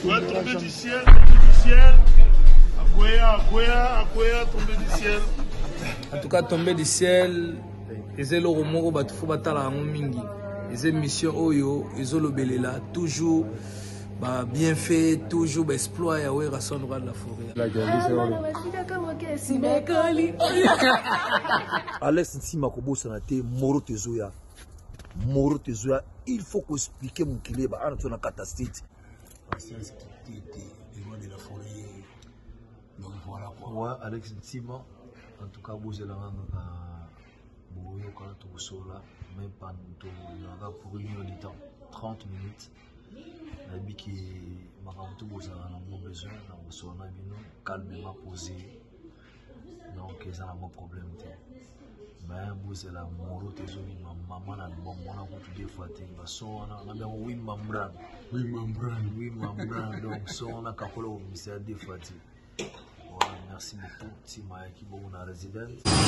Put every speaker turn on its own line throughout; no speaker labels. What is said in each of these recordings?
Ouais, tombé du ciel, tombé du ciel. Akwea, tombé du ciel.
En tout cas, tombé du ciel. Et le romoro batufo batala mingi. Et mission oyo, ils ont le toujours bien fait, toujours exploit et ouais rasson droit de la forêt.
Alex Ntima Kobo Sanate, Moro Tezoya. Moro Tezoya, il faut qu'on explique mon kilé, bah, on a catastrophe.
De la forêt. Donc voilà quoi.
Ouais, Alex Ntima, en tout cas, vous êtes là, vous êtes là, même pas pour une heure de temps, 30 minutes. Je que ma a besoin de calmement posé. Donc, ils ont un problème. Mais vous êtes là, Moro Tezoya, maman a bon, on a beaucoup de fois, on a bien oui, membran. Donc, on a capolo, c'est des fois. Merci beaucoup, Tima qui est bon résident.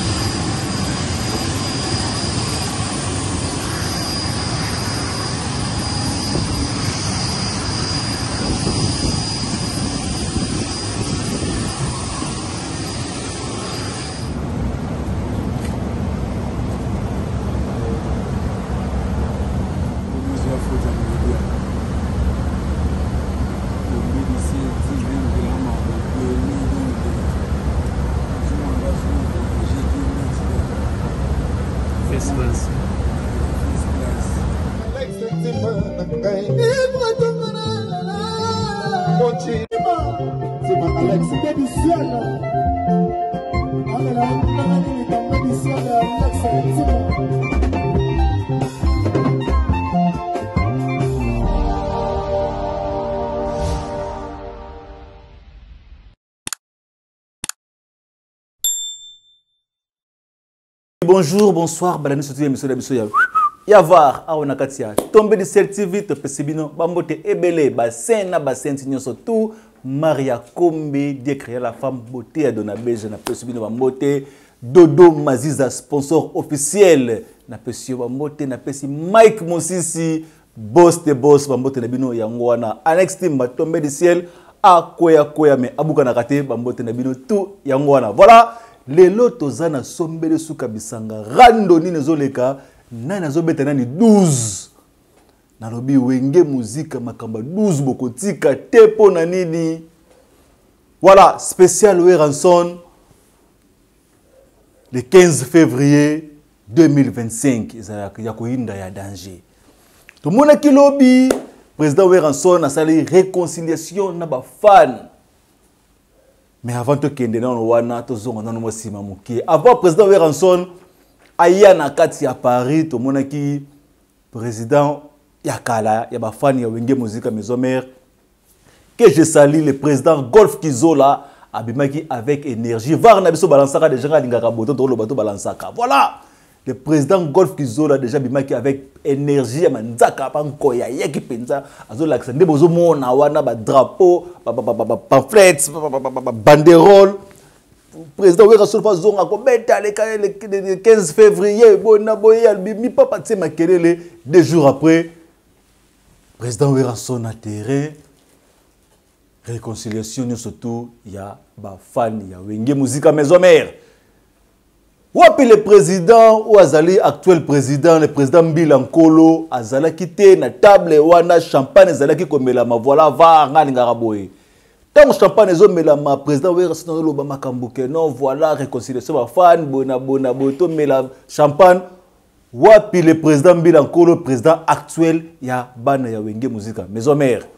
Bonjour, bonsoir, balani sotu émission d'Abisoya. Yavar, awana katia. Tombé de ciel TV, te pesibino, bambote ebele, basena, basentinyo surtout. Maria Kombe, décréer la femme beauté à Donabeja, na pesibino bambote. Dodo Maziza, sponsor officiel. Na pesio bambote, na pesi Mike Mosisi, boss de boss, bambote na bino yangwana. Annex team, tombé de ciel. Koya, mais abuka na kate, bambote na bino tout yangwana. Voilà. Lelo tozana sombele suka bisanga randoni nezoleka nani azobeta nani 12 nalobi wenge muzika makamba 12 bokotika tepo na nini. Voilà, spécial Weranson le 15 février 2025 ya koinda ya danger. Tout le monde qui lobby président Weranson a sali réconciliation na ba fan. Mais avant de kende na wana tozonga na no sima mukie. Avant président Weranson aya na kati à Paris to monaki président yakala ya ba fan ya wenge musique maison mère que je salue le président Golf Kizola abimaki avec énergie. Var na biso balansaka déjà ngaka boto to lo bato balansaka. Voilà. Le président Golf Kizola déjà bimaki avec énergie manzaka pankoya yeki penza azola kende bozo mona wana ba drapeau pamphlets banderole président Weranson fa zonga ko beta le 15 février bona boya mi papa tsema kelele 2 jours après président Weranson a terrain réconciliation surtout ya ba fan ya wenge musique maison mère. Wapi le président ou azali actuel président, le président Mbilankolo azala quitté na table wana champagne azala ki komela ma voilà va ngani ngaraboye. Tant champagne ezomela ma président Weranson lo ba makambuke non voilà réconciliation ba fan bona boto mela champagne. Wapi le président Mbilankolo président actuel ya bana ya wenge musique maison mère.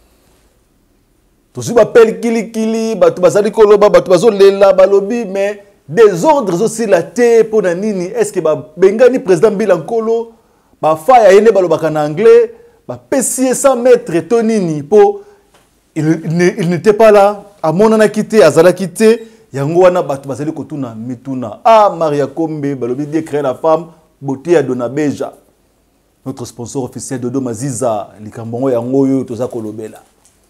Tout ba pel kili batu bazali koloba batu bazolela balobi mais des ordres aussi la terre pour nini est-ce que ba bengani président Mbilankolo ba fa ya yene balobaka na anglais ba pesier 100 mètres tonini po il n'était pas là à mon ana quitté azala quitté yango wana batu bazali kotuna mituna Maria Kombe balobi décréer la femme beauté à Donabeja notre sponsor officiel Dodo Maziza likambongo yango yo toza kolobela.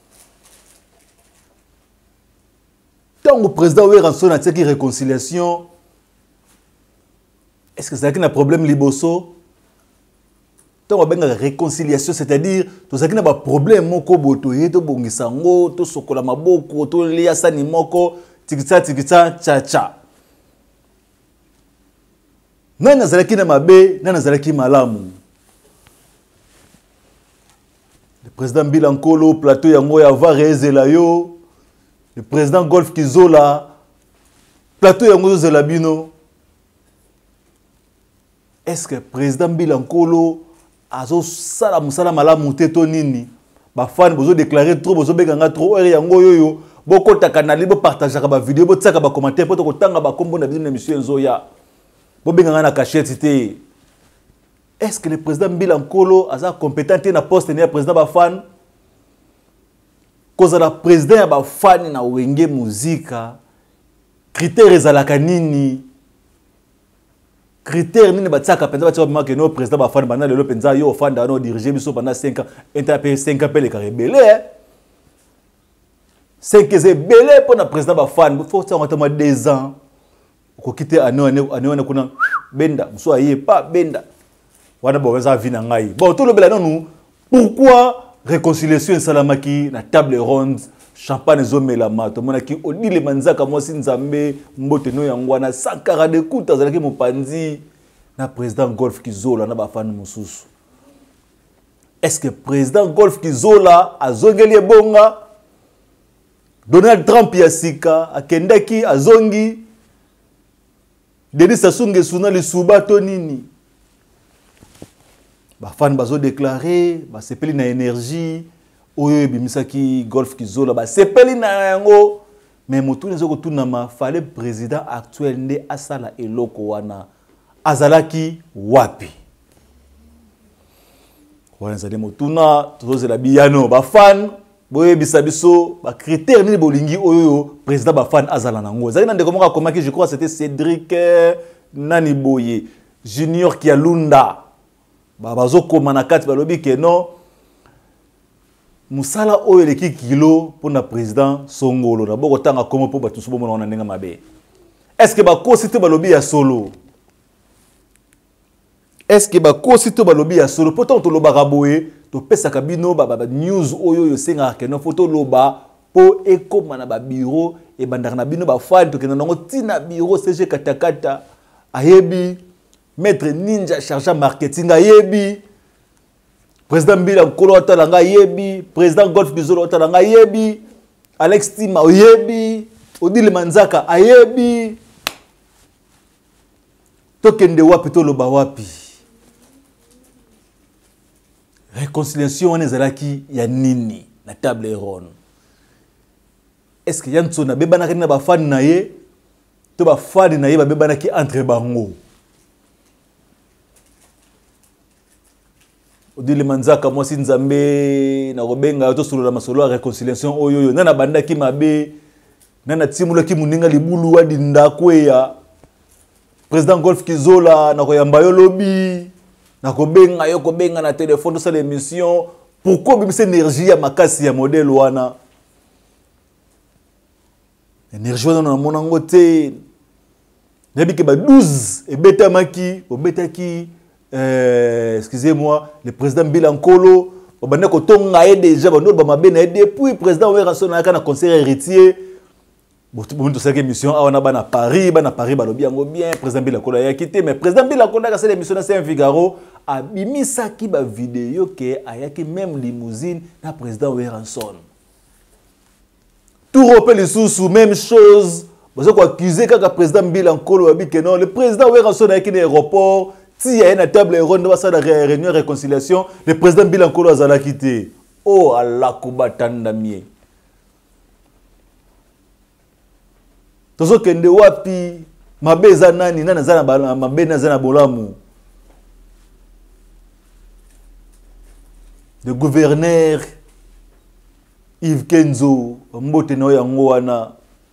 Tant le président Weranson a dit réconciliation, est-ce que c'est un problème liboso? tant on a réconciliation, c'est-à-dire tout ça qui n'a pas problème moko boto yeto bongisango to sokola maboko to lia sani moko tikita cha cha. Nana zalaki na mabe, nana zalaki malamu. Le président Bilankolo plateau yango ya va rezela yo. Le président Golf Kizola plateau yango zela bino. Est-ce que le président Bilankolo azo sala musala malamu teto nini ba fan bozo déclarer trop bozo beganga trop ere yango yoyo boko takanali bo partager ba vidéo bo tsaka ba commentaire poto ko tanga ba kombo na biso na émission Nzoya bo beganga na cachette té. Est-ce que le président Bilankolo aza compétent na poste ne président ba fan koza la président ba fan na wenge muzika critères ezalaka nini critères nini batsaka penza batsaka bimaka no président bafana bana lelo penza yo ofanda no diriger biso pendant 5 ans interpé 5 ans pele caribelé 5 ans belé pour na président bafana faut ça ngata 2 ans ko quitter ane kuna benda mso aye pas benda wana bo benza vina ngai bon tout le bela non pourquoi réconciliation salamaki na table ronde champagne zomela mato monaki odile manzaka mwasi nzambe mbote no yangwana sakara de kuta zalaki mopanzi na président Golf Kizola na bafana mususu. Est-ce que président Golf Kizola azongeli bonga Donald Trump yasika akendaki azongi Denis Sassou Nguesso na lisuba to nini bafana bazo déclarer ba sepeli na énergie oyo bimisaki Golf Kizola ba sepeli na yango mais motu nezo kotunama fallait président actuel nde asala eloko wana azalaki wapi wana zali motuna tozozela biyano ba fan boye bisabiso ba critères ni bolingi oyo président ba fan azala nango zali na ndeko moka komaki je crois c'était Cédric nani boye Junior Kialunda ba bazokoma na kati balobi ke non musala oyo leki kilo pour na président Songolo na boko tanga komo po batusu bomo na ndenga mabe. Est-ce que ba kosite balobi ya solo? Est-ce que ba kosite balobi ya solo? Pourtant to loba raboye to pesa kabino ba news oyo yo senga ke no photo loba po ekoma na ba bureau e bandaka na bino ba fan to ke na ngo tina bureau CG katakata ayebi maître ninja chargé marketing ayebi président Bilankolo atalanga yebi, président Golf Kizola atalanga yebi, Alex Tima yebi, Odile Manzaka ayebi. Tokende wapi to loba wapi. Réconciliation on ezalaki ya nini na table ronde. Est-ce que yanso na beba na ba fan na ye to ba fan na ye ba beba na ki entre bango. Odile Manzaka mwasi nzambe na robenga to solo la masolo ya réconciliation oyo nana banda ki mabe nana timula ki muninga libulu wa dinda kweya président Golf Kizola na koyamba yo lobi na kobenga na téléphone to sala émission pourquoi bimisa énergie ya makasi ya modèle wana énergie wana na monango te nabi ke ba 12 e betamaki obetaki excusez-moi, le président Bilankolo, on a déjà depuis le président Weranson a un conseiller héritier. Bon, tout ça émission on a à Paris, bien, président Bilankolo a quitté, mais président Bilankolo a fait l'émission dans Saint-Figaro, a mis ça qui va vidéo que a même limousine na président Weranson. Tout repère les sous même chose. Vous avez accusé que président Bilankolo a dit que non, le président Weranson a quitté l'aéroport. Si il y a une table ronde, la réunion de réconciliation, le président Bilankolo a quitté. Oh, Allah kubatanda mie. Tozo kende wapi, mabeza nani, nana zana mabena zana bolamu. Le gouverneur Yves Kenzo, mbote no yango wana.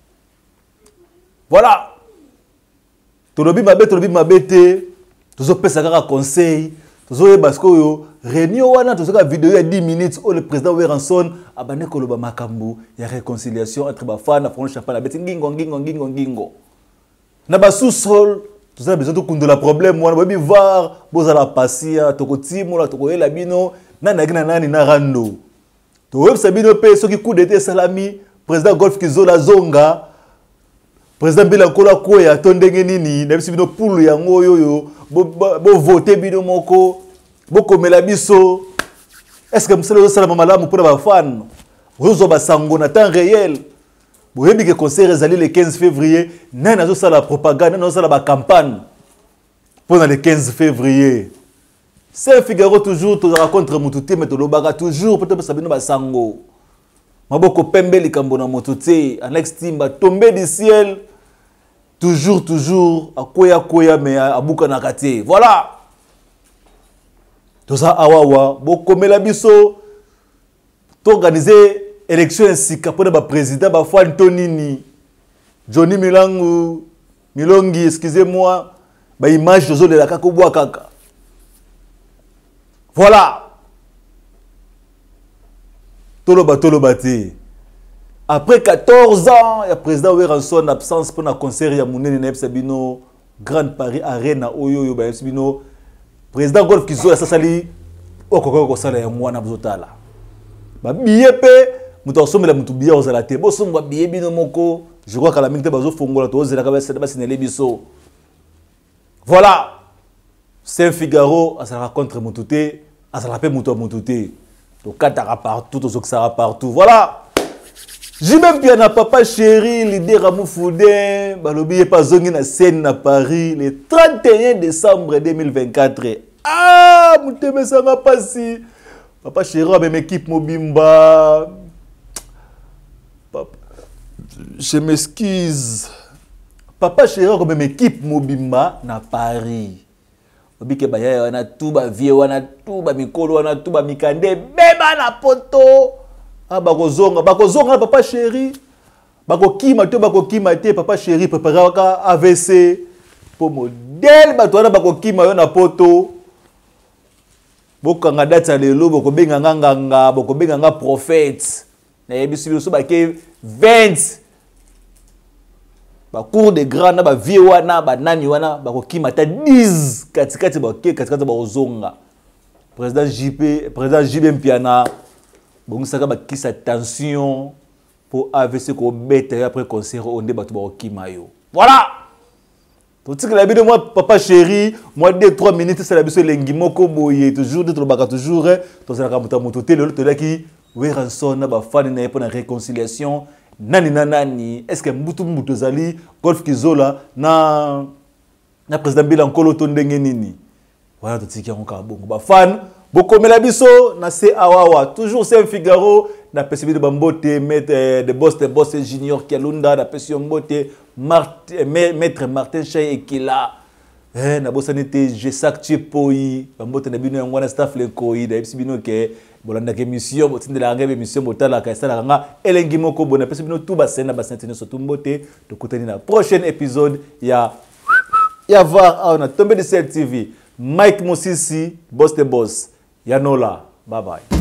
Voilà. Tolobi mabete. Tozo pesa kaka conseil, tozo e basko yo réunion wana tozo ka vidéo ya 10 minutes où le président Weranson abane koloba makambu ya réconciliation entre bafana fond champagne beti ngingo. Na ba sous-sol Tout ça besoin de kundula problème wana babi var bozala pasia tokotimola tokoyela bino nani nani na rando. To web sabino pe soki coup d'état salami président Golf Kizola zonga président Bila Kola Koya tondenge nini na bisibino poule yango yoyo bo voter bino moko bo komela biso. Est-ce que monsieur salama malamu pour ba fan rozo ba sango na temps réel. Vous avez dit que le conseil réalisé le 15 février, nous avons fait la propagande, nous avons fait la campagne pendant le 15 février. C'est Figaro toujours, tu racontes Moutouté, mais tu le toujours, peut-être que ça vient de Sango. Maboko Pembe, les Kambona Moutouté, Alex Timba, tombé du ciel, toujours, à Koya, mais à Boukanakate. Voilà. Tout ça, Awawa, Boko Melabiso, t'organiser. Élection ainsi qu'après le président Bafouane Tonini, Johnny Milongi, excusez-moi, image de la Kakoboa Kaka. Voilà. Tolobate. Après 14 ans, il y a le président Ouéranson en absence pour un concert à Mounene Nebsabino, Grande Paris Arena, Oyo Nebsabino, président Golf Kizola Sassali, Okoko Sala et moi Nabzotala. Billet mutasomela mutu biya ozala te bosomba biye bino moko je crois que la minute bazo fongola to ozela ka ba sinele biso. Voilà, Saint Figaro asala contre Moutouté asala pe mutu Moutouté to katara partout to zoksara partout. Voilà, j'ai même bien na papa chéri leader Amoufoudin balobi pas zongi na scène na Paris le 31 décembre 2024. Ah muteme sanga pasi papa chéri avec une équipe Mobimba. Je m'excuse. Papa chéri comme une équipe Mobimba na Paris. Obike baya wana tout ba vie wana tout ba mikolo wana tout ba mikande beba na poto. Ah bakozonga papa chéri. Bakokima te papa chéri préparer ka AVC pour modèle bato wana bakokima yo na poto. Bokanga data lelo bokobenga nganga bokobenga nga prophète. Na yebisu so bake 20 ba cours de grand na ba vie wana ba nani wana bakokima ta 10 katikati ba ozonga. Président JB Mpiana bongisaka ba kisa tension pour AVC ko bête après concert onde batu bakokima yo. Voilà. Tout la vie de moi, papa chéri, moi 2-3 minutes, c'est la vie de l'engimoko boye, toujours, toujours, tout ça, quand tu as l'autre qui, Ouéranson, na ba fan na pour la réconciliation, nani, est-ce que Mbutu Zali, Golf Kizola, na président Bila Nkolo Tondenge nini? Voilà, tout ce qui est encore bon, ba fan, beaucoup mais la biso, na c'est Awawa, toujours c'est Figaro, na PCB de Bambote, de Boss Junior Kialunda, na PCB Mbote, Maître Martin Chay et qui là, na bosanité, je sais poi, Bambote na bino ngwana staff le koi, da bino ke bolanda ke mission, botinde la ngebe mission botala ka sala nga elengi moko bona PCB tout bassin na bassin tene so tumbote, to kutani na prochain épisode ya voir on a tombé de cette TV. Mike Mosisi, boss. Yanola. Bye bye.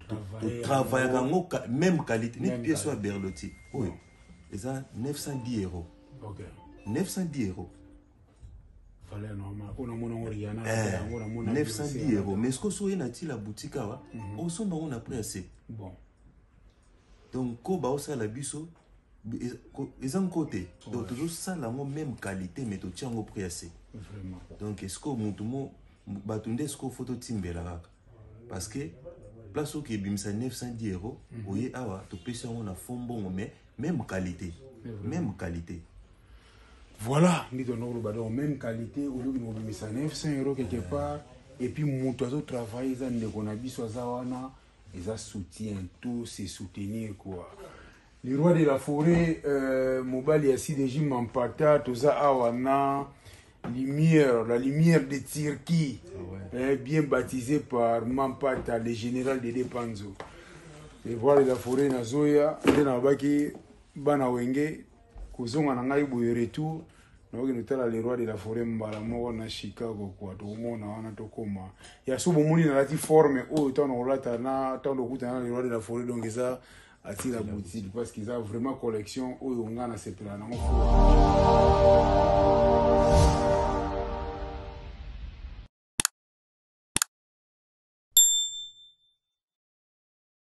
travailler même qualité net pièce soit Berlotti oui ça 910 €.
OK
910 €.
Fallait normal on a mon Oriana
910 €. Mais ce que soit na ti la boutique là on son on a pris assez.
Bon.
Donc ko ba ça la biso ils ont côté donc toujours ça la même qualité mais tu tiens au prix assez.
Vraiment.
Donc est-ce que mutumo batunde ce que photo timbela parce que place au kebimisa 910 €, oye awa to pesa on a fond bon mais même qualité. Même qualité.
Voilà, nous avons même qualité, au lieu de nous 900 € quelque part, et puis nous avons travaillé, nous avons soutien, tout c'est soutenir quoi. Les rois de la forêt, Mobali Assi de Jim Mampata, tout ça awana, lumière, la lumière de Tirki, bien baptisé par Mampata, le général de Depanzo. Les rois de la forêt, Nazoya, Denabaki, Banawenge, Kozonga nangai boye retour noki notala le roi de la forêt mbala moko na Chicago kwa to mona wana to koma ya subo moni na lati forme o to no lata na to no kuta na le roi de la forêt donc ça attire la boutique parce qu'ils ont vraiment collection o ngana sepela na